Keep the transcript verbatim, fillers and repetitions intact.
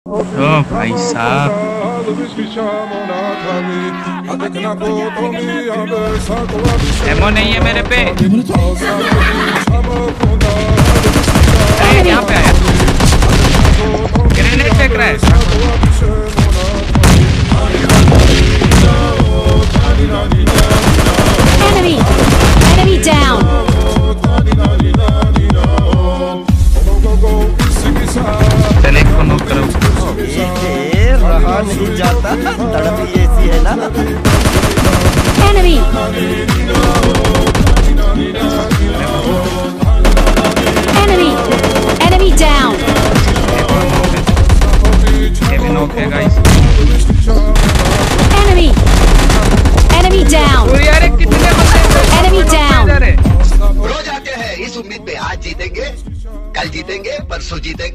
ओ भाई साहब, एमो नहीं है मेरे पे। अरे यहाँ पे आया, ग्रेनेड फेंक रहा है। Enemy, enemy down. सेलेक्ट को नोट करो। ये रहा नहीं जाता, तड़प ही ऐसी है ना। Enemy. Enemy, enemy down. ये भी नोक है गाइस। Enemy, enemy down. ओ यार कितने बंदे Enemy down. रोज आते हैं इस उम्मीद पे आज जीतेंगे, कल जीतेंगे, परसों जीतेंगे।